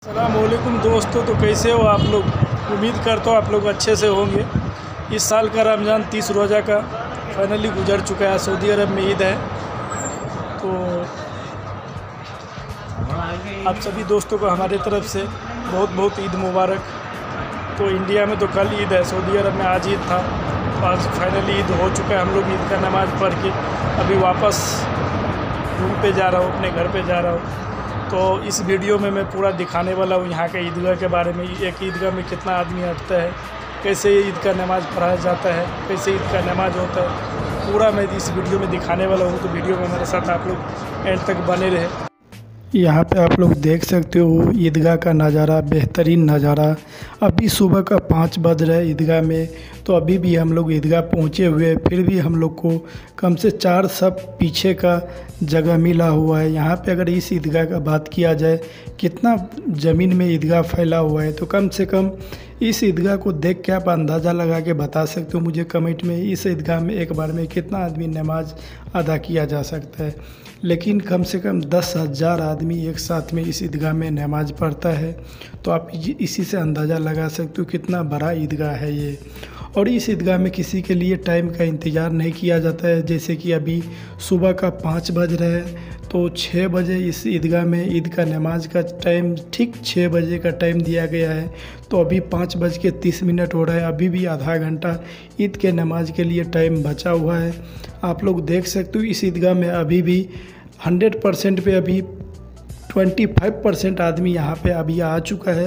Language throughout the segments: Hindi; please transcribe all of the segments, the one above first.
अस्सलामुअलैकुम दोस्तों, तो कैसे हो आप लोग। उम्मीद करता हूँ आप लोग अच्छे से होंगे। इस साल का रमज़ान 30 रोज़ा का फाइनली गुजर चुका है। सऊदी अरब में ईद है, तो आप सभी दोस्तों को हमारे तरफ से बहुत बहुत ईद मुबारक। तो इंडिया में तो कल ईद है, सऊदी अरब में आज ईद था। तो आज फाइनली ईद हो चुका है। हम लोग ईद का नमाज़ पढ़ के अभी वापस रूम पे जा रहा हूँ, अपने घर पे जा रहा हूँ। तो इस वीडियो में मैं पूरा दिखाने वाला हूँ यहाँ के ईदगाह के बारे में। एक ईदगाह में कितना आदमी आता है, कैसे ईद का नमाज़ पढ़ाया जाता है, कैसे ईद का नमाज़ होता है, पूरा मैं इस वीडियो में दिखाने वाला हूँ। तो वीडियो में मेरे साथ आप लोग एंड तक बने रहे। यहाँ पे आप लोग देख सकते हो ईदगाह का नज़ारा, बेहतरीन नज़ारा। अभी सुबह का 5 बज रहा है ईदगाह में, तो अभी भी हम लोग ईदगाह पहुँचे हुए हैं। फिर भी हम लोग को कम से 4 सब पीछे का जगह मिला हुआ है। यहाँ पे अगर इस ईदगाह का बात किया जाए, कितना ज़मीन में ईदगाह फैला हुआ है, तो कम से कम इस ईदगाह को देख के आप अंदाज़ा लगा के बता सकते हो मुझे कमेंट में, इस ईदगाह में एक बार में कितना आदमी नमाज अदा किया जा सकता है। लेकिन कम से कम 10,000 आदमी एक साथ में इस ईदगाह में नमाज पढ़ता है। तो आप इसी से अंदाज़ा लगा सकते हो कितना बड़ा ईदगाह है ये। और इस ईदगाह में किसी के लिए टाइम का इंतज़ार नहीं किया जाता है। जैसे कि अभी सुबह का 5 बज रहे हैं, तो 6 बजे इस ईदगाह में ईद का नमाज का टाइम ठीक 6 बजे का टाइम दिया गया है। तो अभी 5:30 हो रहा है। अभी भी आधा घंटा ईद के नमाज के लिए टाइम बचा हुआ है। आप लोग देख सकते हो इस ईदगाह में अभी भी 100% पे अभी 25% आदमी यहाँ पे अभी आ चुका है।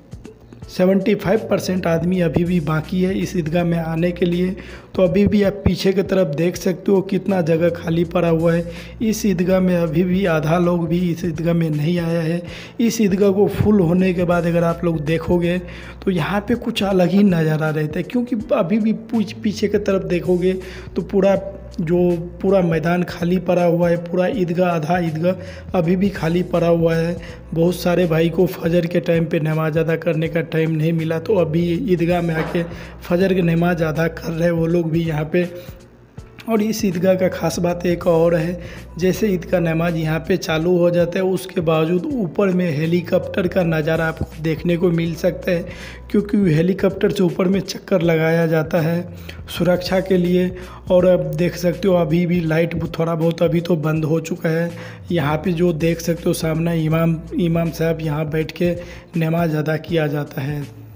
75% आदमी अभी भी बाकी है इस ईदगाह में आने के लिए। तो अभी भी आप पीछे की तरफ देख सकते हो कितना जगह खाली पड़ा हुआ है। इस ईदगाह में अभी भी आधा लोग भी इस ईदगाह में नहीं आया है। इस ईदगाह को फुल होने के बाद अगर आप लोग देखोगे तो यहाँ पे कुछ अलग ही नज़ारा रहता है, क्योंकि अभी भी पीछे की तरफ देखोगे तो पूरा मैदान खाली पड़ा हुआ है। पूरा ईदगाह, आधा ईदगाह अभी भी खाली पड़ा हुआ है। बहुत सारे भाई को फजर के टाइम पे नमाज़ अदा करने का टाइम नहीं मिला, तो अभी ईदगाह में आके फजर की नमाज़ अदा कर रहे हैं वो लोग भी यहाँ पे। और इस ईदगाह का ख़ास बात एक और है, जैसे ईद का नमाज यहाँ पे चालू हो जाता है, उसके बावजूद ऊपर में हेलीकॉप्टर का नज़ारा आपको देखने को मिल सकता है, क्योंकि हेलीकॉप्टर से ऊपर में चक्कर लगाया जाता है सुरक्षा के लिए। और अब देख सकते हो अभी भी लाइट थोड़ा बहुत अभी तो बंद हो चुका है। यहाँ पे जो देख सकते हो सामने इमाम साहब यहाँ बैठ के नमाज अदा किया जाता है।